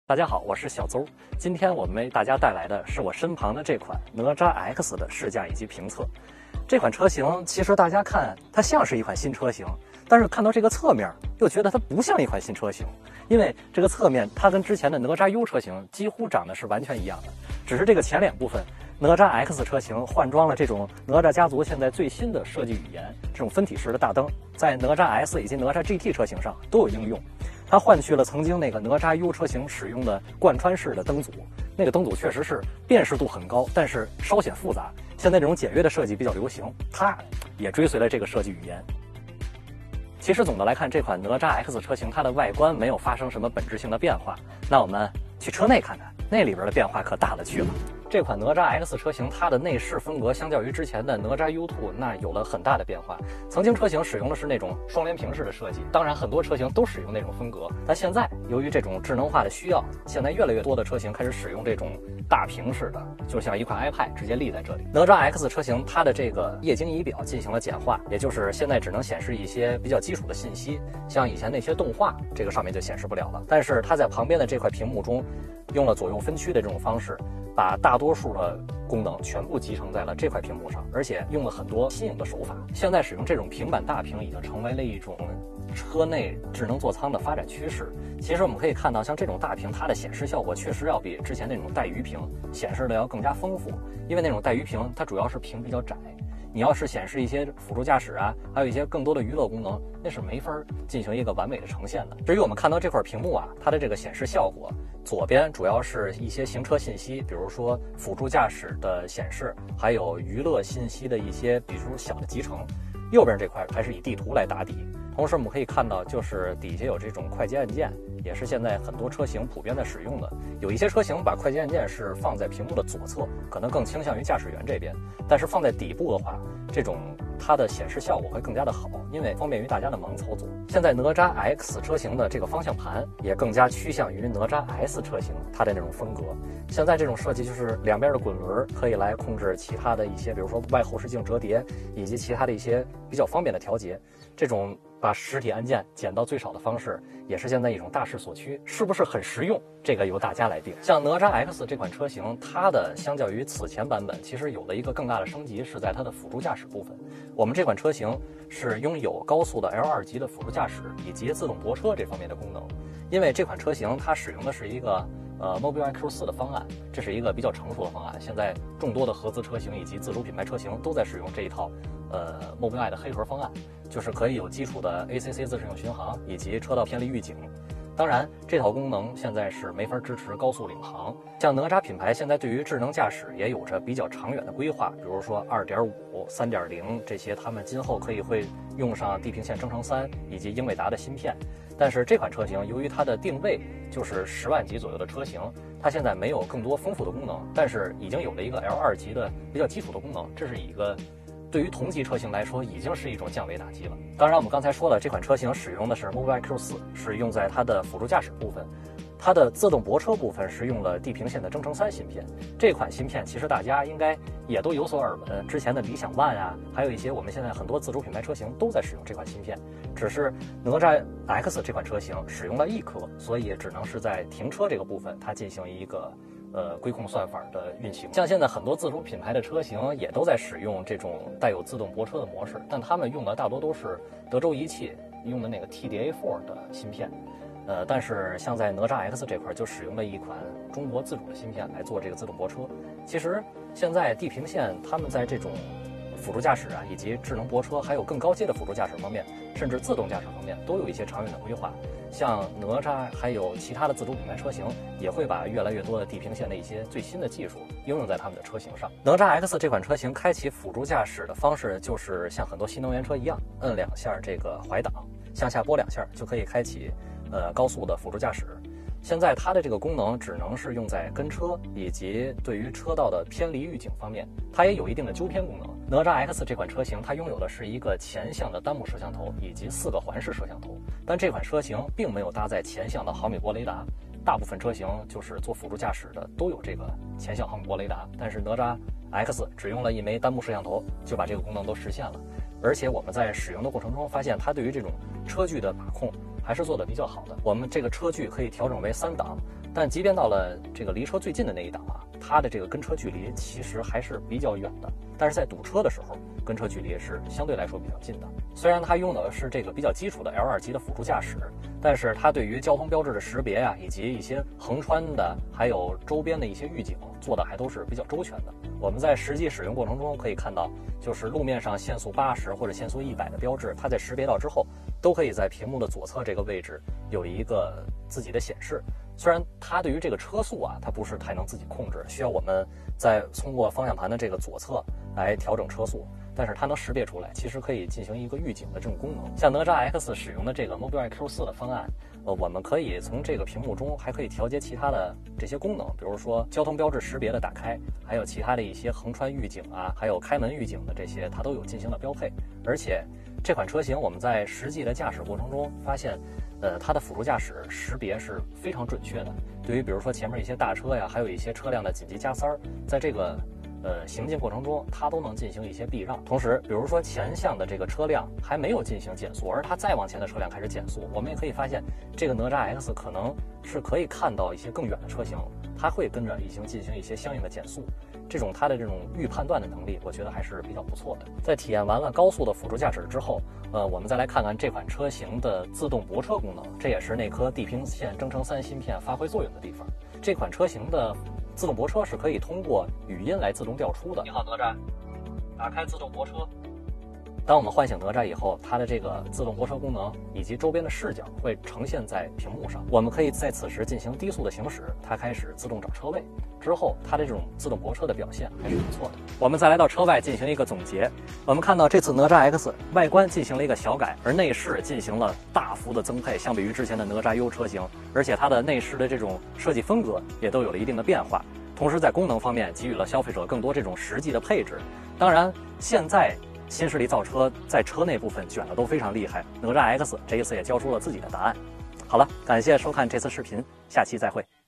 大家好，我是小邹。今天我们为大家带来的是我身旁的这款哪吒 X 的试驾以及评测。这款车型其实大家看它像是一款新车型，但是看到这个侧面又觉得它不像一款新车型，因为这个侧面它跟之前的哪吒 U 车型几乎长得是完全一样的，只是这个前脸部分哪吒 X 车型换装了这种哪吒家族现在最新的设计语言，这种分体式的大灯在哪吒 S 以及哪吒 GT 车型上都有应用。它换去了曾经那个哪吒 U 车型使用的贯穿式的灯组，那个灯组确实是辨识度很高，但是稍显复杂。现在这种简约的设计比较流行，它也追随了这个设计语言。其实总的来看，这款哪吒 X 车型它的外观没有发生什么本质性的变化。那我们去车内看看，那里边的变化可大了去了。这款哪吒 X 车型，它的内饰风格相较于之前的哪吒 U2 那有了很大的变化。曾经车型使用的是那种双联屏式的设计，当然很多车型都使用那种风格，但现在由于这种智能化的需要，现在越来越多的车型开始使用这种大屏式的，就像一块 iPad 直接立在这里。哪吒 X 车型它的这个液晶仪表进行了简化，也就是现在只能显示一些比较基础的信息，像以前那些动画，这个上面就显示不了了。但是它在旁边的这块屏幕中，用了左右分区的这种方式，把大多数的功能全部集成在了这块屏幕上，而且用了很多新颖的手法。现在使用这种平板大屏已经成为了一种车内智能座舱的发展趋势。其实我们可以看到，像这种大屏，它的显示效果确实要比之前那种带鱼屏显示的要更加丰富，因为那种带鱼屏它主要是屏比较窄。你要是显示一些辅助驾驶啊，还有一些更多的娱乐功能，那是没法进行一个完美的呈现的。至于我们看到这块屏幕啊，它的这个显示效果，左边主要是一些行车信息，比如说辅助驾驶的显示，还有娱乐信息的一些，比如小的集成。右边这块还是以地图来打底。同时我们可以看到，就是底下有这种快捷按键，也是现在很多车型普遍在使用的。有一些车型把快捷按键是放在屏幕的左侧，可能更倾向于驾驶员这边，但是放在底部的话，这种它的显示效果会更加的好，因为方便于大家的盲操作。现在哪吒 X 车型的这个方向盘也更加趋向于哪吒 S 车型它的那种风格。现在这种设计就是两边的滚轮可以来控制其他的一些，比如说外后视镜折叠以及其他的一些比较方便的调节。这种把实体按键减到最少的方式，也是现在一种大势所趋，是不是很实用？这个由大家来定。像哪吒 X 这款车型，它的相较于此前版本，其实有了一个更大的升级，是在它的辅助驾驶部分。我们这款车型是拥有高速的 L2 级的辅助驾驶以及自动泊车这方面的功能。因为这款车型它使用的是一个Mobileye Q4 的方案，这是一个比较成熟的方案。现在众多的合资车型以及自主品牌车型都在使用这一套Mobileye 的黑盒方案，就是可以有基础的 ACC 自适应巡航以及车道偏离预警。当然，这套功能现在是没法支持高速领航。像哪吒品牌现在对于智能驾驶也有着比较长远的规划，比如说2.5、3.0这些，他们今后会用上地平线增程3以及英伟达的芯片。但是这款车型由于它的定位就是10万级左右的车型，它现在没有更多丰富的功能，但是已经有了一个 L2 级的比较基础的功能，这是一个对于同级车型来说已经是一种降维打击了。当然我们刚才说了，这款车型使用的是 Mobileye Q4， 是用在它的辅助驾驶部分。它的自动泊车部分是用了地平线的增程3芯片，这款芯片其实大家应该也都有所耳闻，之前的理想 ONE 啊，还有一些我们现在很多自主品牌车型都在使用这款芯片，只是哪吒 X 这款车型使用了一颗，所以只能是在停车这个部分它进行一个规控算法的运行。像现在很多自主品牌的车型也都在使用这种带有自动泊车的模式，但他们用的大多都是德州仪器用的那个 TDA4 的芯片。但是像在哪吒 X 这块就使用了一款中国自主的芯片来做这个自动泊车。其实现在地平线他们在这种辅助驾驶啊，以及智能泊车，还有更高阶的辅助驾驶方面，甚至自动驾驶方面，都有一些长远的规划。像哪吒还有其他的自主品牌车型，也会把越来越多的地平线的一些最新的技术应用在他们的车型上。哪吒 X 这款车型开启辅助驾驶的方式，就是像很多新能源车一样，摁2下这个怀档，向下拨2下就可以开启高速的辅助驾驶。现在它的这个功能只能是用在跟车以及对于车道的偏离预警方面，它也有一定的纠偏功能。哪吒 X 这款车型它拥有的是一个前向的单目摄像头以及4个环视摄像头，但这款车型并没有搭载前向的毫米波雷达。大部分车型就是做辅助驾驶的都有这个前向毫米波雷达，但是哪吒 X 只用了一枚单目摄像头就把这个功能都实现了。而且我们在使用的过程中发现，它对于这种车距的把控还是做的比较好的。我们这个车距可以调整为3档， 但即便到了这个离车最近的那一档啊，它的这个跟车距离其实还是比较远的。但是在堵车的时候，跟车距离是相对来说比较近的。虽然它用的是这个比较基础的 L2级的辅助驾驶，但是它对于交通标志的识别啊，以及一些横穿的，还有周边的一些预警做的还都是比较周全的。我们在实际使用过程中可以看到，就是路面上限速80或者限速100的标志，它在识别到之后，都可以在屏幕的左侧这个位置有一个自己的显示。虽然它对于这个车速啊，它不是太能自己控制，需要我们在通过方向盘的这个左侧来调整车速，但是它能识别出来，其实可以进行一个预警的这种功能。像哪吒 X 使用的这个 Mobileye Q4的方案，我们可以从这个屏幕中还可以调节其他的这些功能，比如说交通标志识别的打开，还有其他的一些横穿预警啊，还有开门预警的这些，它都有进行了标配。而且这款车型我们在实际的驾驶过程中发现，它的辅助驾驶识别是非常准确的。对于比如说前面一些大车呀，还有一些车辆的紧急加塞儿，在这个行进过程中，它都能进行一些避让。同时，比如说前向的这个车辆还没有进行减速，而它再往前的车辆开始减速，我们也可以发现，这个哪吒 X 可能是可以看到一些更远的车型，它会跟着已经进行一些相应的减速。这种它的这种预判断的能力，我觉得还是比较不错的。在体验完了高速的辅助驾驶之后，我们再来看看这款车型的自动泊车功能，这也是那颗地平线增程3芯片发挥作用的地方。这款车型的自动泊车是可以通过语音来自动调出的。你好，哪吒，打开自动泊车。当我们唤醒哪吒以后，它的这个自动泊车功能以及周边的视角会呈现在屏幕上，我们可以在此时进行低速的行驶，它开始自动找车位。之后，它的这种自动泊车的表现还是不错的。我们再来到车外进行一个总结，我们看到这次哪吒 X 外观进行了一个小改，而内饰进行了大幅的增配，相比于之前的哪吒 U 车型，而且它的内饰的这种设计风格也都有了一定的变化。同时在功能方面给予了消费者更多这种实际的配置。当然，现在新势力造车在车内部分卷的都非常厉害，哪吒 X 这一次也交出了自己的答案。好了，感谢收看这次视频，下期再会。